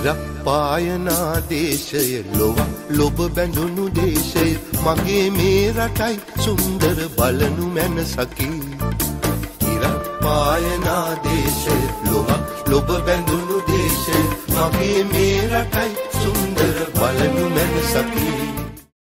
ඉරක් පායනා දේශය ලොබ බැඳුණු දේශය මගේ මේ රටයි සුන්දර බලනු මැනසකි ඉරක් පායනා දේශය ලොබ බැඳුණු දේශය මගේ මේ රටයි සුන්දර බලනු මැනසකි